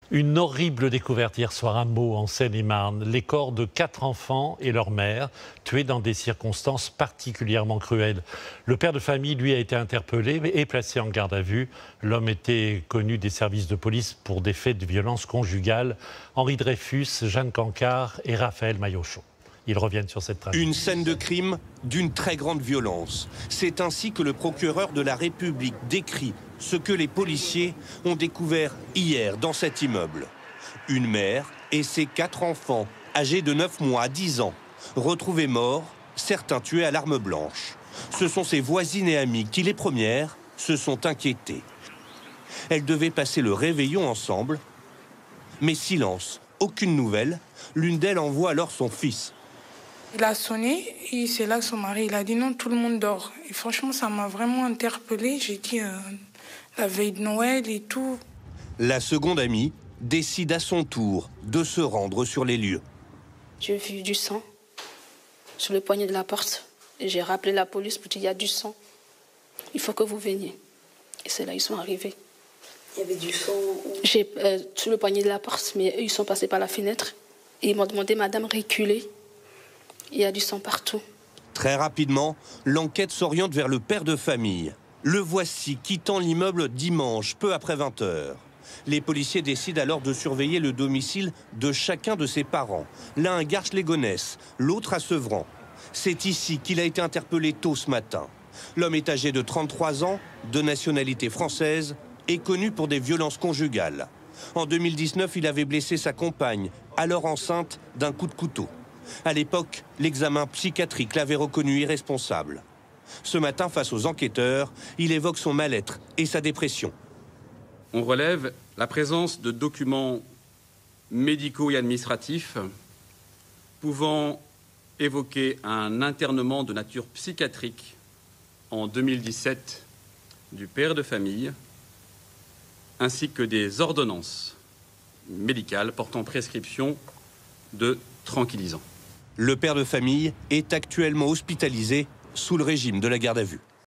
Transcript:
Une horrible découverte hier soir à Meaux, en Seine-et-Marne. Les corps de 4 enfants et leur mère, tués dans des circonstances particulièrement cruelles. Le père de famille, lui, a été interpellé et placé en garde à vue. L'homme était connu des services de police pour des faits de violence conjugale. Henri Dreyfus, Jeanne Cancard et Raphaël Maillochon. Ils reviennent sur cette tragédie. Une scène de crime d'une très grande violence. C'est ainsi que le procureur de la République décrit ce que les policiers ont découvert hier dans cet immeuble. Une mère et ses 4 enfants, âgés de 9 mois à 10 ans, retrouvés morts, certains tués à l'arme blanche. Ce sont ses voisines et amies qui, les premières, se sont inquiétées. Elles devaient passer le réveillon ensemble, mais silence, aucune nouvelle. L'une d'elles envoie alors son fils. Il a sonné et c'est là que son mari il a dit non, tout le monde dort. Et franchement, ça m'a vraiment interpellée. J'ai dit la veille de Noël et tout. La seconde amie décide à son tour de se rendre sur les lieux. J'ai vu du sang sur le poignet de la porte. J'ai rappelé la police pour dire il y a du sang. Il faut que vous veniez. Et c'est là ils sont arrivés. Il y avait du sang sur le poignet de la porte, mais eux, ils sont passés par la fenêtre. Et ils m'ont demandé, madame, reculez. Il y a du sang partout. Très rapidement, l'enquête s'oriente vers le père de famille. Le voici quittant l'immeuble dimanche, peu après 20 h. Les policiers décident alors de surveiller le domicile de chacun de ses parents. L'un à Garches-les-Gonesse, l'autre à Sevran. C'est ici qu'il a été interpellé tôt ce matin. L'homme est âgé de 33 ans, de nationalité française, et connu pour des violences conjugales. En 2019, il avait blessé sa compagne, alors enceinte, d'un coup de couteau. À l'époque, l'examen psychiatrique l'avait reconnu irresponsable. Ce matin, face aux enquêteurs, il évoque son mal-être et sa dépression. On relève la présence de documents médicaux et administratifs pouvant évoquer un internement de nature psychiatrique en 2017 du père de famille, ainsi que des ordonnances médicales portant prescription de tranquillisants. Le père de famille est actuellement hospitalisé sous le régime de la garde à vue.